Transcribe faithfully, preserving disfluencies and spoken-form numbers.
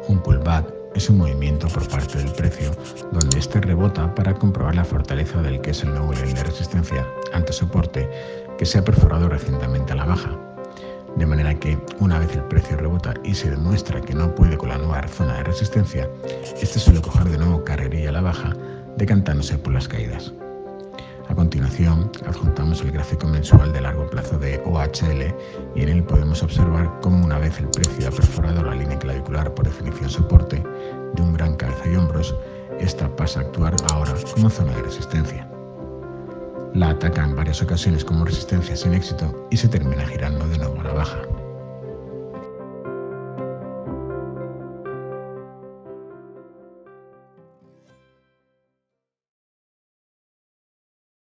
Un pullback es un movimiento por parte del precio donde éste rebota para comprobar la fortaleza del que es el nuevo nivel de resistencia ante soporte que se ha perforado recientemente a la baja. De manera que, una vez el precio rebota y se demuestra que no puede con la nueva zona de resistencia, este suele coger de nuevo carrerilla a la baja, decantándose por las caídas. A continuación, adjuntamos el gráfico mensual de largo plazo de O H L y en él podemos observar cómo una vez el precio ha perforado la línea clavicular por definición soporte de un gran cabeza y hombros, esta pasa a actuar ahora como zona de resistencia. La ataca en varias ocasiones como resistencia sin éxito y se termina girando de nuevo a la baja.